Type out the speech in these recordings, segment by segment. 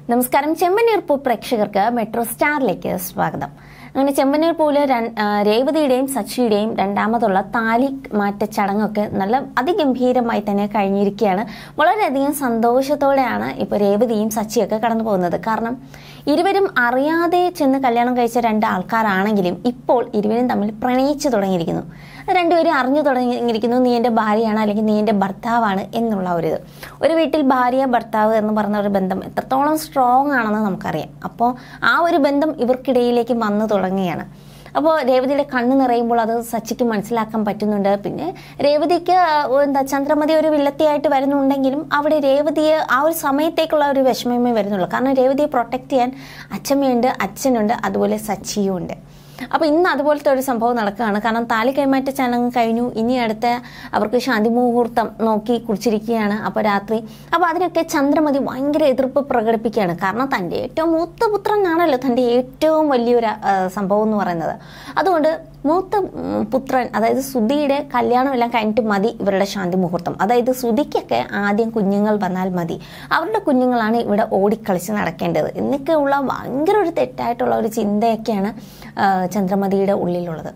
നമസ്കാരം. ചെമ്പനീർ പൂ പ്രേക്ഷകർക്ക് മെട്രോ സ്റ്റാറിലേക്ക് സ്വാഗതം. അങ്ങനെ ചെമ്പനീർ പൂവിലെ രേവതിയുടെയും സച്ചിയുടെയും രണ്ടാമതുള്ള താലി മാറ്റ ചടങ്ങൊക്കെ നല്ല അതിഗംഭീരമായി തന്നെ കഴിഞ്ഞിരിക്കുകയാണ്. വളരെയധികം സന്തോഷത്തോടെയാണ് ഇപ്പോൾ രേവതിയും സച്ചിയൊക്കെ കടന്നു പോകുന്നത്. കാരണം ഇരുവരും അറിയാതെ ചെന്ന് കല്യാണം കഴിച്ച രണ്ട് ആൾക്കാരാണെങ്കിലും ഇപ്പോൾ ഇരുവരും തമ്മിൽ പ്രണയിച്ചു തുടങ്ങിയിരിക്കുന്നു. രണ്ടുപേരും അറിഞ്ഞു തുടങ്ങിയിരിക്കുന്നു, നീ എൻ്റെ ഭാര്യയാണ് അല്ലെങ്കിൽ നീ എൻ്റെ ഭർത്താവാണ് എന്നുള്ള ഒരു വീട്ടിൽ ഭാര്യ ഭർത്താവ് എന്ന് പറഞ്ഞ ഒരു ബന്ധം എത്രത്തോളം സ്ട്രോങ് ആണെന്ന് നമുക്കറിയാം. അപ്പോൾ ആ ഒരു ബന്ധം ഇവർക്കിടയിലേക്ക് വന്നു തുടങ്ങുകയാണ്. അപ്പോൾ രേവതിയുടെ കണ്ണ് നിറയുമ്പോൾ അത് സച്ചിക്ക് മനസ്സിലാക്കാൻ പറ്റുന്നുണ്ട്. പിന്നെ രേവതിക്ക് ചന്ദ്രമതി ഒരു വില്ലത്തിയായിട്ട് വരുന്നുണ്ടെങ്കിലും അവിടെ രേവതിയെ ആ ഒരു സമയത്തേക്കുള്ള ഒരു വിഷമമേ വരുന്നുള്ളൂ. കാരണം രേവതിയെ പ്രൊട്ടക്റ്റ് ചെയ്യാൻ അച്ഛമ്മയുണ്ട്, അച്ഛനുണ്ട്, അതുപോലെ സച്ചിയും ഉണ്ട്. അപ്പോൾ ഇന്ന് അതുപോലത്തെ ഒരു സംഭവം നടക്കുകയാണ്. കാരണം താലി കൈമാറ്റ ചടങ്ങ് കഴിഞ്ഞു, ഇനി അടുത്ത അവർക്ക് ശാന്തി മുഹൂർത്തം നോക്കി കുറിച്ചിരിക്കുകയാണ്. അപ്പോൾ രാത്രി അപ്പോൾ അതിനൊക്കെ ചന്ദ്രമതി ഭയങ്കര എതിർപ്പ് പ്രകടിപ്പിക്കുകയാണ്. കാരണം തൻ്റെ ഏറ്റവും മൂത്ത പുത്രനാണല്ലോ തൻ്റെ ഏറ്റവും വലിയൊരു സംഭവം എന്ന് പറയുന്നത്. അതുകൊണ്ട് മൂത്ത പുത്രൻ അതായത് സുധിയുടെ കല്യാണം എല്ലാം കഴിഞ്ഞിട്ട് മതി ഇവരുടെ ശാന്തി മുഹൂർത്തം. അതായത് സുധിക്കൊക്കെ ആദ്യം കുഞ്ഞുങ്ങൾ വന്നാൽ മതി, അവരുടെ കുഞ്ഞുങ്ങളാണ് ഇവിടെ ഓടിക്കളിച്ച് നടക്കേണ്ടത് എന്നൊക്കെയുള്ള ഭയങ്കര ഒരു തെറ്റായിട്ടുള്ള ഒരു ചിന്തയൊക്കെയാണ് ചന്ദ്രമതിയുടെ ഉള്ളിലുള്ളത്.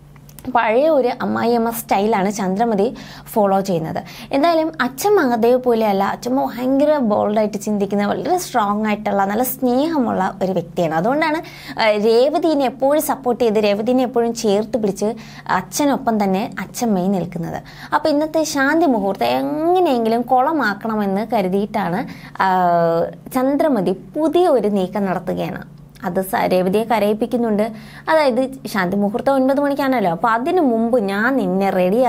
പഴയ ഒരു അമ്മായിയമ്മ സ്റ്റൈലാണ് ചന്ദ്രമതി ഫോളോ ചെയ്യുന്നത്. എന്തായാലും അച്ഛമ്മ അതേപോലെയല്ല. അച്ഛമ്മ ഭയങ്കര ബോൾഡായിട്ട് ചിന്തിക്കുന്ന, വളരെ സ്ട്രോങ് ആയിട്ടുള്ള നല്ല സ്നേഹമുള്ള ഒരു വ്യക്തിയാണ്. അതുകൊണ്ടാണ് രേവതിനെ എപ്പോഴും സപ്പോർട്ട് ചെയ്ത് രേവതിനെ എപ്പോഴും ചേർത്ത് പിടിച്ച് അച്ഛനൊപ്പം തന്നെ അച്ഛമ്മയും നിൽക്കുന്നത്. അപ്പോൾ ഇന്നത്തെ ശാന്തി മുഹൂർത്തം എങ്ങനെയെങ്കിലും കുളമാക്കണമെന്ന് കരുതിയിട്ടാണ് ചന്ദ്രമതി പുതിയ ഒരു നീക്കം നടത്തുകയാണ്. അത് രേവതിയെ കരയിപ്പിക്കുന്നുണ്ട്. അതായത് ശാന്തി മുഹൂർത്തം 9 മണിക്കാണല്ലോ, അപ്പോൾ അതിനു മുമ്പ് ഞാൻ നിന്നെ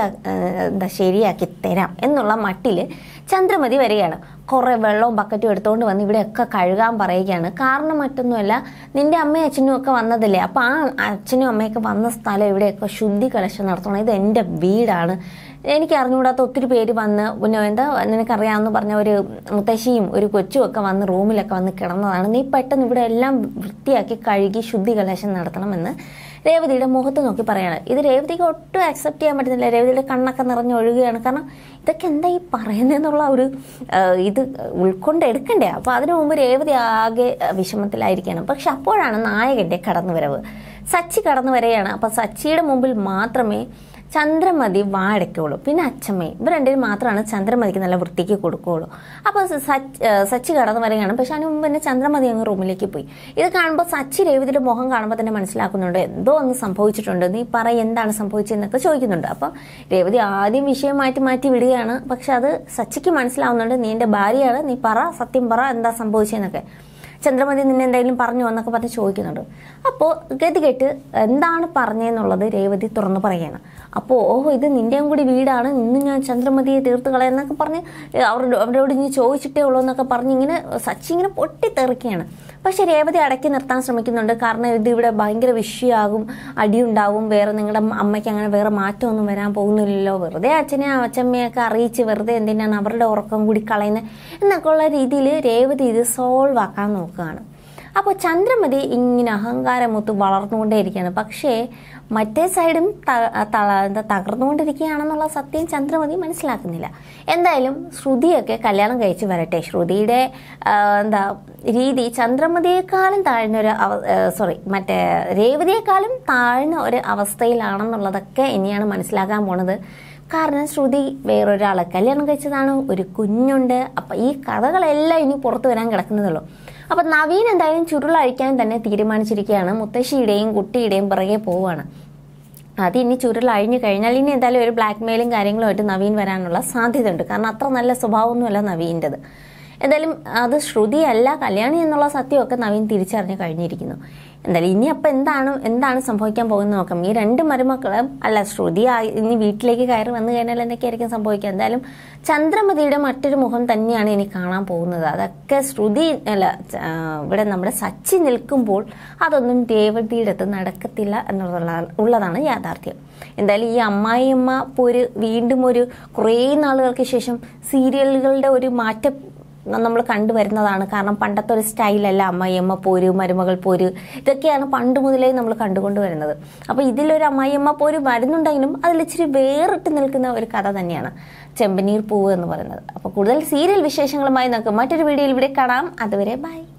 ശരിയാക്കി തരാം എന്നുള്ള മട്ടിൽ ചന്ദ്രമതി വരികയാണ്. കുറേ വെള്ളവും ബക്കറ്റും എടുത്തുകൊണ്ട് വന്ന് ഇവിടെയൊക്കെ കഴുകാൻ പറയുകയാണ്. കാരണം മറ്റൊന്നുമല്ല, നിന്റെ അമ്മയും അച്ഛനും ഒക്കെ വന്നതല്ലേ, അപ്പോൾ ആ അച്ഛനും അമ്മയൊക്കെ വന്ന സ്ഥലം ഇവിടെയൊക്കെ ശുദ്ധി കലശം നടത്തണം, ഇത് എൻ്റെ വീടാണ്, എനിക്ക് അറിഞ്ഞുകൂടാത്ത ഒത്തിരി പേര് വന്ന് പിന്നെ നിനക്കറിയാമെന്ന് പറഞ്ഞ ഒരു മുത്തശ്ശിയും ഒരു കൊച്ചും ഒക്കെ വന്ന് റൂമിലൊക്കെ വന്ന് കിടന്നതാണ്, നീ പെട്ടെന്ന് ഇവിടെ എല്ലാം വൃത്തിയാക്കി കഴുകി ശുദ്ധി കലശം നടത്തണമെന്ന് രേവതിയുടെ മുഖത്ത് നോക്കി പറയാണ്. ഇത് രേവതിക്ക് ഒട്ടും അക്സെപ്റ്റ് ചെയ്യാൻ പറ്റുന്നില്ല. രേവതിയുടെ കണ്ണൊക്കെ നിറഞ്ഞൊഴുകുകയാണ്. കാരണം ഇതൊക്കെ എന്താ ഈ പറയുന്നതെന്നുള്ള ഒരു ഇത് ഉൾക്കൊണ്ടെടുക്കണ്ടേ. അപ്പോൾ അതിനു മുമ്പ് രേവതി ആകെ വിഷമത്തിലായിരിക്കണം. പക്ഷെ അപ്പോഴാണ് നായകൻ്റെ കടന്നുവരവ്. സച്ചി കടന്നു വരികയാണ്. അപ്പോൾ സച്ചിയുടെ മുമ്പിൽ മാത്രമേ ചന്ദ്രമതി വാടയ്ക്കുള്ളൂ, പിന്നെ അച്ഛമ്മയും ഇവർ രണ്ടുപേരും മാത്രമാണ് ചന്ദ്രമതിക്ക് നല്ല വൃത്തിക്ക് കൊടുക്കുകയുള്ളൂ. അപ്പോൾ സച്ചി കടന്നു വരികയാണ്. പക്ഷെ അതിന് മുമ്പ് തന്നെ ചന്ദ്രമതി അങ്ങ് റൂമിലേക്ക് പോയി. ഇത് കാണുമ്പോൾ സച്ചി രേവതിയുടെ മുഖം കാണുമ്പോൾ തന്നെ മനസ്സിലാക്കുന്നുണ്ട് എന്തോ ഒന്ന് സംഭവിച്ചിട്ടുണ്ട്, നീ എന്താണ് സംഭവിച്ചതെന്നൊക്കെ ചോദിക്കുന്നുണ്ട്. അപ്പം രേവതി ആദ്യം വിഷയം മാറ്റി വിടുകയാണ്. പക്ഷെ അത് സച്ചിക്ക് മനസ്സിലാവുന്നുണ്ട്, നീ എൻ്റെ ഭാര്യയാണ്, നീ സത്യം പറ എന്താ സംഭവിച്ചതെന്നൊക്കെ. ചന്ദ്രമതി നിന്നെ എന്തെങ്കിലും പറഞ്ഞു എന്നൊക്കെ പറഞ്ഞ് ചോദിക്കുന്നുണ്ട്. അപ്പോൾ ഗതികെട്ട് എന്താണ് പറഞ്ഞതെന്നുള്ളത് രേവതി തുറന്നു പറയുകയാണ്. അപ്പോൾ ഇത് നിൻ്റെയും കൂടി വീടാണ്, ഇന്ന് ഞാൻ ചന്ദ്രമതിയെ തീർത്ത് കളയെന്നൊക്കെ പറഞ്ഞ് അവരോട് ഇനി ചോദിച്ചിട്ടേ ഉള്ളൂ എന്നൊക്കെ പറഞ്ഞ് ഇങ്ങനെ സച്ചി ഇങ്ങനെ പൊട്ടിത്തെറിക്കുകയാണ്. പക്ഷെ രേവതി അടക്കി നിർത്താൻ ശ്രമിക്കുന്നുണ്ട്. കാരണം ഇത് ഇവിടെ ഭയങ്കര വിഷയമാകും, അടിയുണ്ടാവും, വേറെ നിങ്ങളുടെ അമ്മയ്ക്ക് അങ്ങനെ വേറെ മാറ്റമൊന്നും വരാൻ പോകുന്നില്ലല്ലോ, വെറുതെ അച്ഛമ്മയൊക്കെ അറിയിച്ച് വെറുതെ എന്തിനാണ് അവരുടെ ഉറക്കം കൂടി കളയുന്നത് എന്നൊക്കെ ഉള്ള രീതിയിൽ രേവതി ഇത് സോൾവ് ആക്കാൻ നോക്കുകയാണ്. അപ്പോൾ ചന്ദ്രമതി ഇങ്ങനെ അഹങ്കാരമൊത്ത് വളർന്നുകൊണ്ടേയിരിക്കുകയാണ്. പക്ഷേ മറ്റേ സൈഡും തകർന്നുകൊണ്ടിരിക്കുകയാണെന്നുള്ള സത്യം ചന്ദ്രമതി മനസ്സിലാക്കുന്നില്ല. എന്തായാലും ശ്രുതിയൊക്കെ കല്യാണം കഴിച്ച് വരട്ടെ. ശ്രുതിയുടെ രീതി ചന്ദ്രമതിയേക്കാളും താഴ്ന്നൊരു രേവതിയേക്കാളും താഴ്ന്ന ഒരു അവസ്ഥയിലാണെന്നുള്ളതൊക്കെ ഇനിയാണ് മനസ്സിലാക്കാൻ പോണത്. കാരണം ശ്രുതി വേറൊരാളെ കല്യാണം കഴിച്ചതാണ്, ഒരു കുഞ്ഞുണ്ട്. അപ്പം ഈ കഥകളെല്ലാം ഇനി പുറത്തു വരാൻ കിടക്കുന്നതുള്ളൂ. അപ്പം നവീൻ എന്തായാലും ചുരുളഴിക്കാൻ തന്നെ തീരുമാനിച്ചിരിക്കുകയാണ്. മുത്തശ്ശിയുടെയും കുട്ടിയുടെയും പിറകെ പോവുകയാണ്. അത് ഇനി ചുരുളഴിഞ്ഞു കഴിഞ്ഞാൽ ഇനി എന്തായാലും ഒരു ബ്ലാക്ക് മെയിലും കാര്യങ്ങളുമായിട്ട് നവീൻ വരാനുള്ള സാധ്യത ഉണ്ട്. കാരണം അത്ര നല്ല സ്വഭാവമൊന്നുമല്ല നവീൻ്റെത്. എന്തായാലും അത് ശ്രുതിയല്ല കല്യാണി എന്നുള്ള സത്യമൊക്കെ നവീൻ തിരിച്ചറിഞ്ഞു കഴിഞ്ഞിരിക്കുന്നു. എന്തായാലും ഇനി അപ്പം എന്താണ് സംഭവിക്കാൻ പോകുന്നത് നോക്കാം. ഈ രണ്ട് മരുമക്കളും ശ്രുതി ഇനി വീട്ടിലേക്ക് കയറി വന്നു കഴിഞ്ഞാൽ എന്തൊക്കെയായിരിക്കും സംഭവിക്കുക. എന്തായാലും ചന്ദ്രമതിയുടെ മറ്റൊരു മുഖം തന്നെയാണ് ഇനി കാണാൻ പോകുന്നത്. അതൊക്കെ ഇവിടെ നമ്മുടെ സച്ചി നിൽക്കുമ്പോൾ അതൊന്നും രേവതിയുടെ അടുത്ത് നടക്കത്തില്ല ഉള്ളതാണ് യാഥാർത്ഥ്യം. എന്തായാലും ഈ അമ്മായിയമ്മ വീണ്ടും കുറേ നാളുകൾക്ക് ശേഷം സീരിയലുകളുടെ ഒരു മാറ്റം നമ്മൾ കണ്ടുവരുന്നതാണ്. കാരണം പണ്ടത്തെ ഒരു സ്റ്റൈലല്ല അമ്മായിയമ്മ പോര്, മരുമകൾ പോര്, ഇതൊക്കെയാണ് പണ്ട് മുതലേ നമ്മൾ കണ്ടുകൊണ്ട് വരുന്നത്. അപ്പോൾ ഇതിലൊരു അമ്മായിയമ്മ പോര് വരുന്നുണ്ടെങ്കിലും അതിലിച്ചിരി വേറിട്ട് നിൽക്കുന്ന ഒരു കഥ തന്നെയാണ് ചെമ്പനീർ പൂവ് എന്ന് പറയുന്നത്. അപ്പോൾ കൂടുതൽ സീരിയൽ വിശേഷങ്ങളുമായി നമുക്ക് മറ്റൊരു വീഡിയോയിൽ ഇവിടെ കാണാം. അതുവരെ ബൈ.